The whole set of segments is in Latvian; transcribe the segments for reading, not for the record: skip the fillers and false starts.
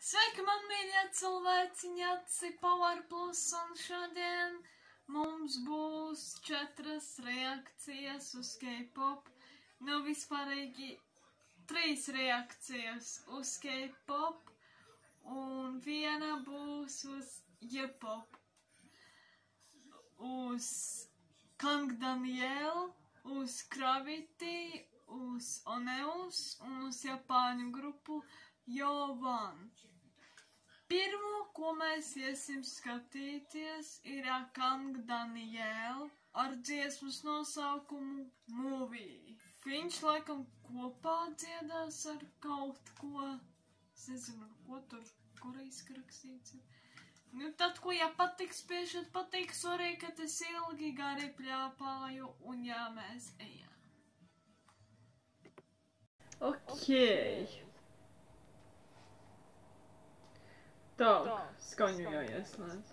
Sveiki, man mīļie cilvēciņi, aci Power Plus, un šodien mums būs 4 reakcijas uz K-pop. Nu, vispārīgi 3 reakcijas uz K-pop, un viena būs uz J-pop. Uz Kang Daniel, uz Gravity, uz Oneus un uz Japāņu grupu Jovan. Pirmo, ko mēs iesim skatīties, ir Kang Daniel ar dziesmas nosaukumu Movie. Viņš laikam kopā dziedās ar kaut ko, es nezinu, ko tur korejski rakstīts. Nu, tad, ko ja patiks, piešķiet patiks, arī, ka es ilgi gari pļāpāju, un jā, mēs ejam. Okei. Tak, skaņu jāieslēdz.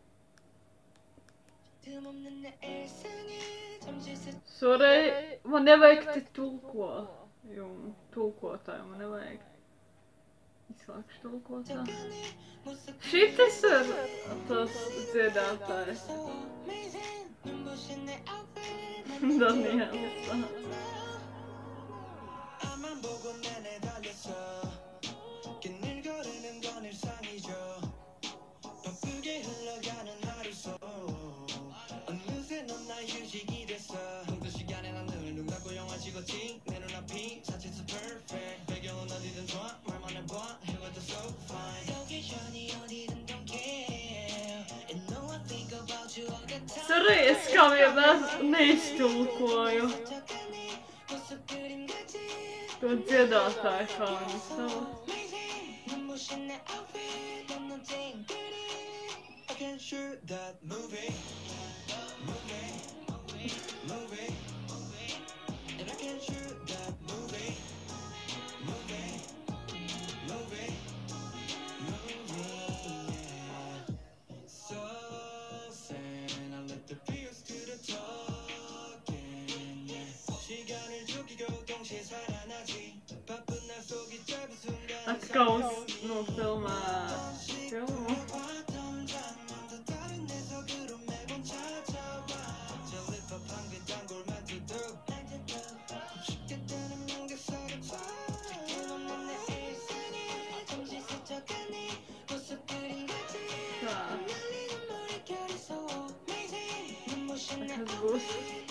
Sorry, man nevajag te tulkotāju, man nevajag. Izslēgšu tulkotāju. Šitas ir tas dziedātājs. Daniels. Sorry, es kā vienmēr neiztulkoju to dziedātāju, kā viņi sauc. Atkal nofilmē filmu. Tas būs.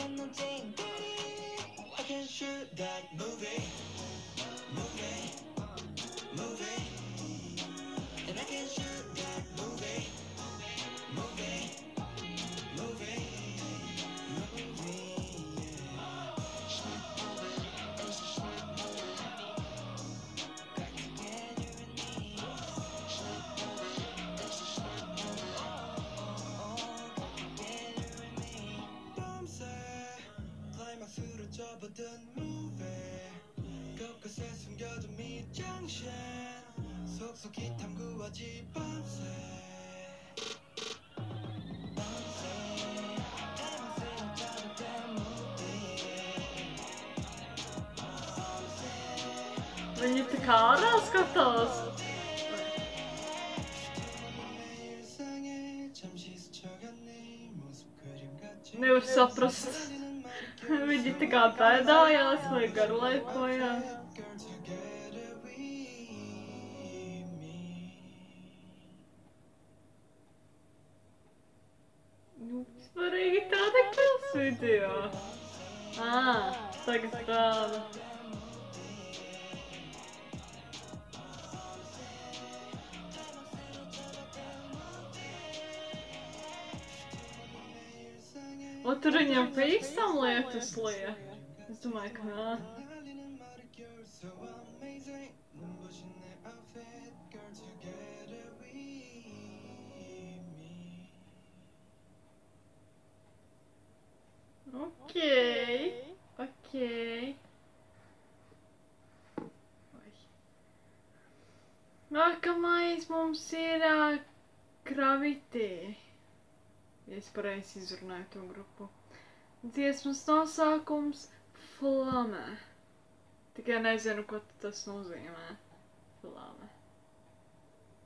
Viņi tā kā ārā skatās. Nevar saprast. Viņi tā kā pēdājās vai garlaikojās. Nu, svarīgi tāda pils video. Tagad tāda. O, tur viņam pīkstam lietas liek? Es domāju, ka nā. Okei. Nākamais mums ir Gravity. Ja es pareizi izrunāju to grupu. Dziesmas nosaukums Flamme. Tikai nezinu, ko tas nozīmē. Flamme.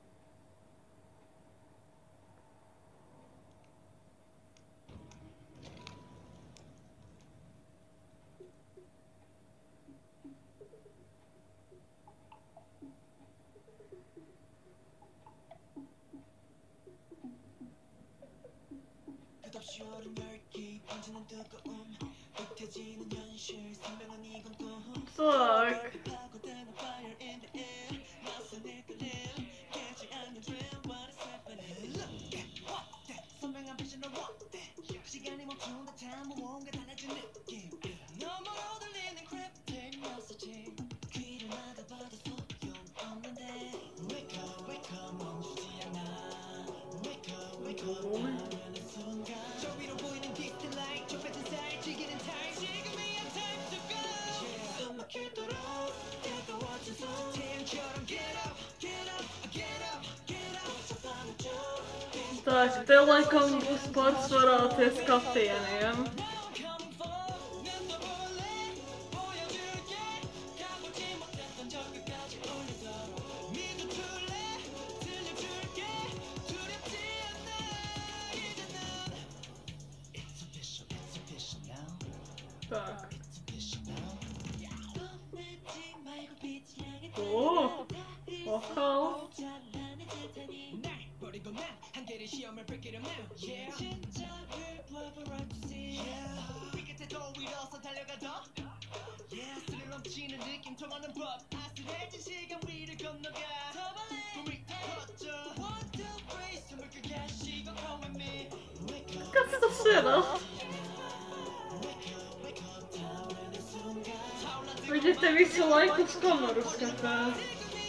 Tak. Tak, te laikam būs pārsvarā tie skatieniem. Tak. O, vokál. Kas tas ir? Viņi te visu laiku uz kameru skatās.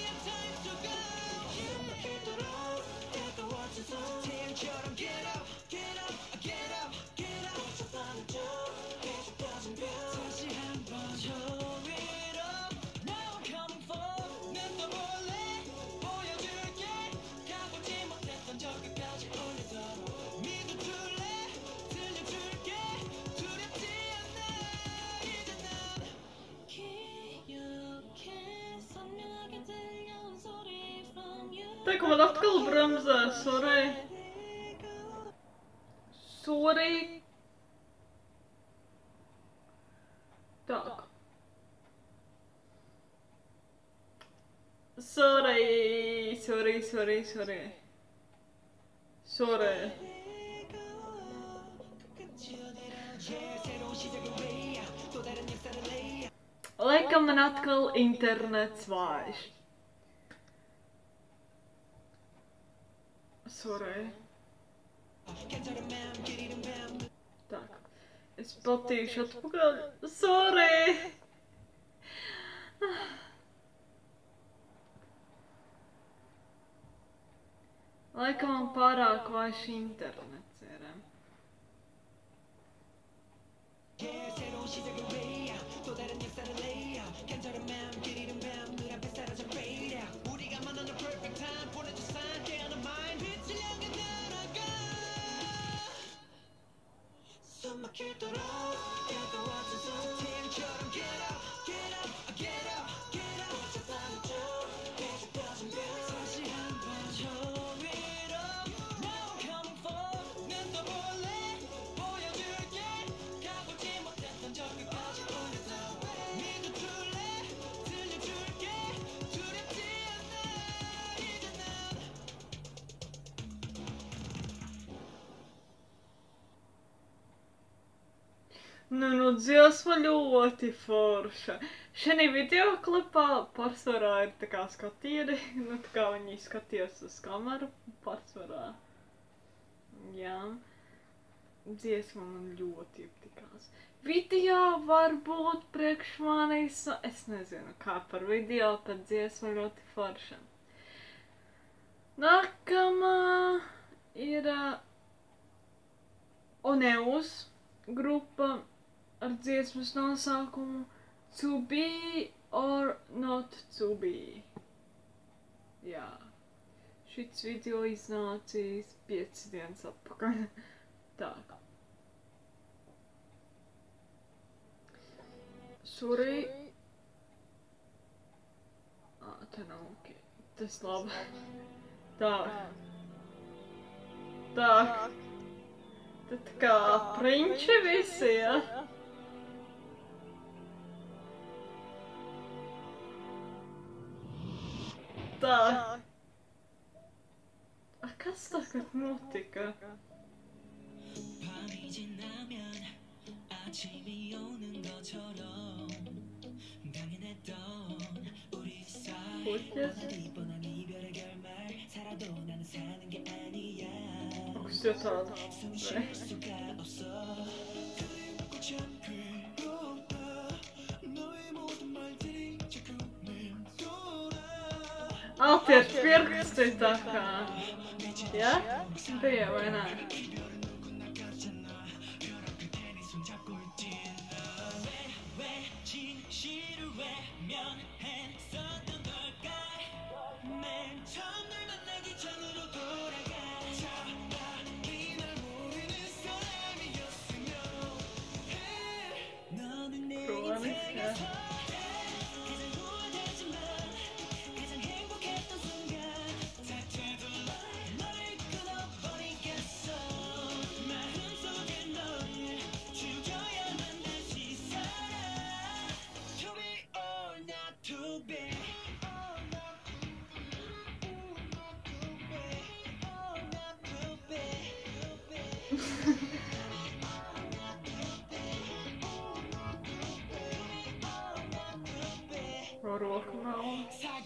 Tak, man atkal bremzē, sorry. Sorry. Tak. Sorry. Laikam man atkal internets vājš. Sorry. Tak. Es patīšu atpakaļ. Sorry! Laikam man pārāk vājš internets ir. Nu, dziesma ļoti forša. Šajā video klipā pārsvarā ir tā kā skatieni, nu tā kā viņi skatījās uz kameru pārsvarā. Jā. Dziesma man ļoti iepatikās. Video varbūt priekš manis, es nezinu kā par video, bet dziesma ļoti forša. Nākamā ir Oneus grupa ar dziesmas nosaukumu To Be or Not To Be. Jā. Šits video iznācīs 5 dienas atpakaļ. Tā. Sorry. Te nav ok. Tas labi. Tā. Tā. Tad kā prinči visi, ja? Tā. Kas tagad notika? Onks jotain? Altiet pirksti tā kā. Ja? Bija vai nē? Kronis, jā. Roku nav.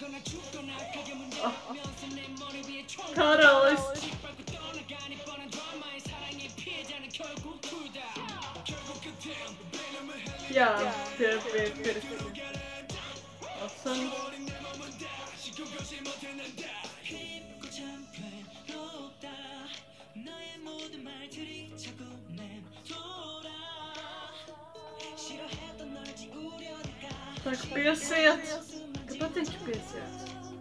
Karalis. Jā, tie bija pirksti. Asans. Tak piesiet. Kāpēc viņš piesiet?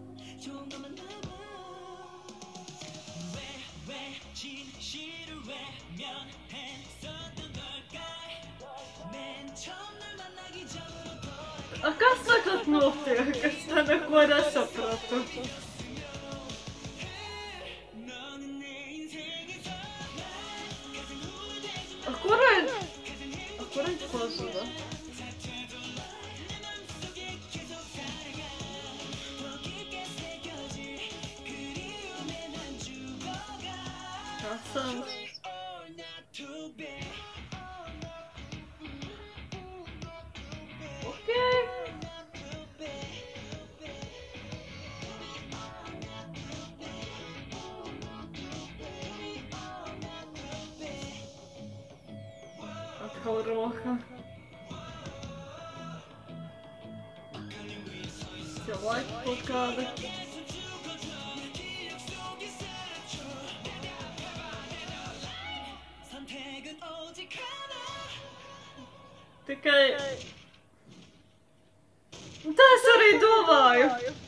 A kas tagad notiek? Es te neko nesapratu. Kur viņš pazuda? Asans. Atkal roka. Cilvēki kaut kāda. Tikai... Tā es arī domāju.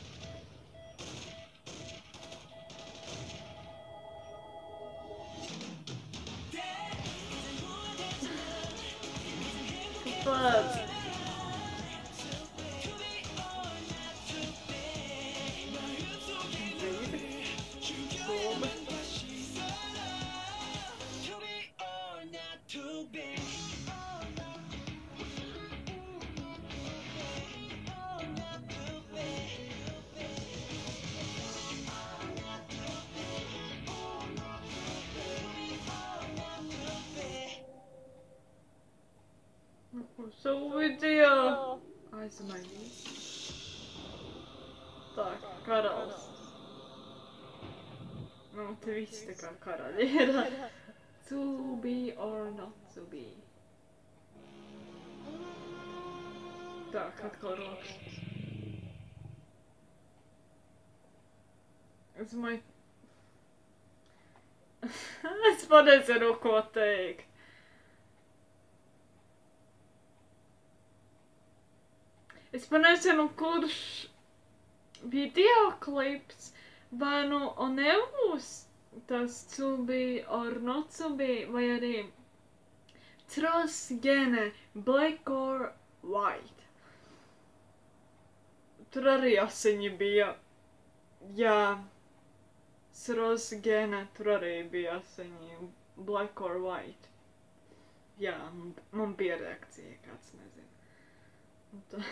Kāpēc? So video. Aizmainīt. Tā, karalis. Nu, te viss tā kā karaļi ir. To be or not to be. Tā, atkal rokas. Es domāju... Es nezinu, ko teikt. Es nezinu, kurš videoklips vai nu Oneus tas to be or not to be, vai arī Trosgene Black or White. Tur arī asiņi bija. Jā. Trosgene, tur arī bija asiņi Black or White. Jā, man bija reakcija, kāds nezinu.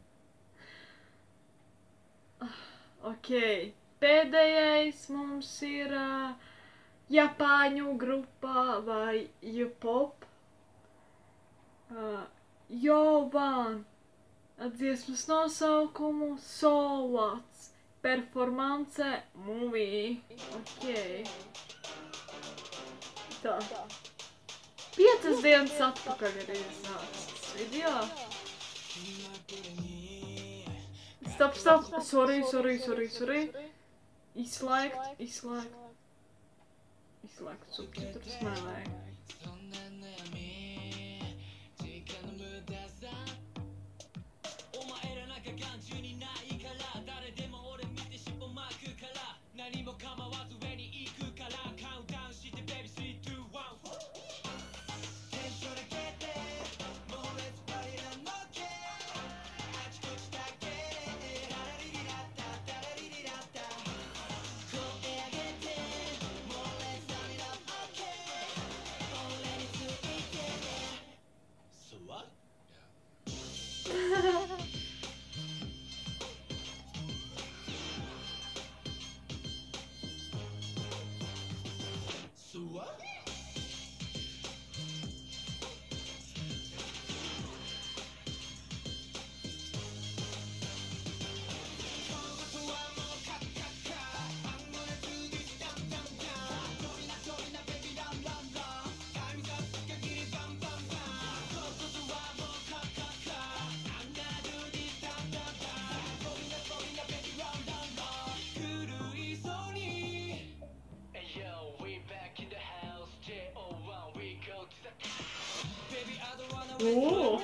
Ok, pēdējais mums ir Japāņu grupa vai J-pop. Jovan. Dziesmas nosaukumu Solats. Performance movie. Ok. Tā. 5 dienas atpakaļ ir iznācis video. Stop. Sorry. Izslēgt subtitrus nevajag. Oh.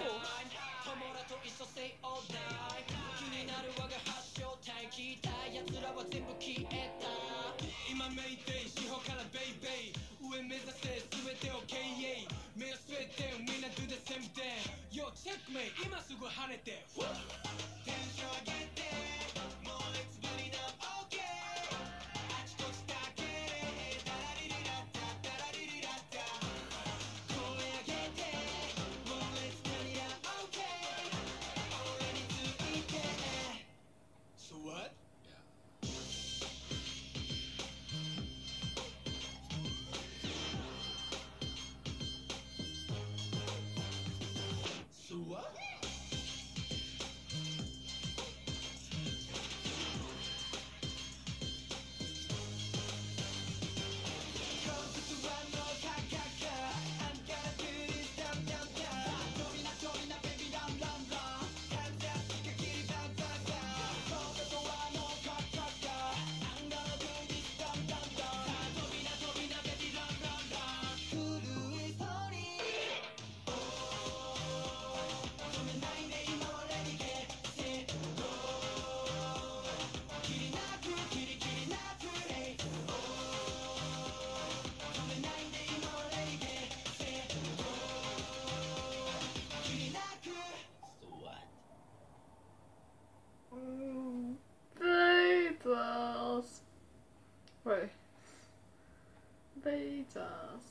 Beidzās.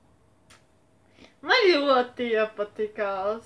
Man ļoti iepatikās.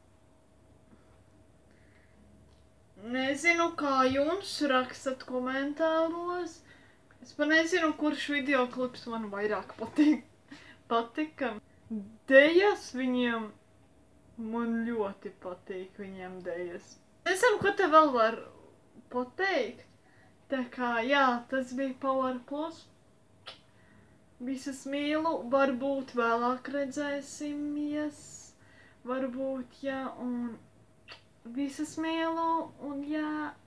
Nezinu, kā jums, rakstat komentāros. Es pat nezinu, kurš videoklips man vairāk patika. Dejas viņiem, man ļoti patīk viņiem dejas. Nezinu, ko te vēl var pateikt. Tā kā, jā, tas bija Power Plus. Visas mīlu, varbūt vēlāk redzēsimies, varbūt, jā, un visas mīlu, un jā.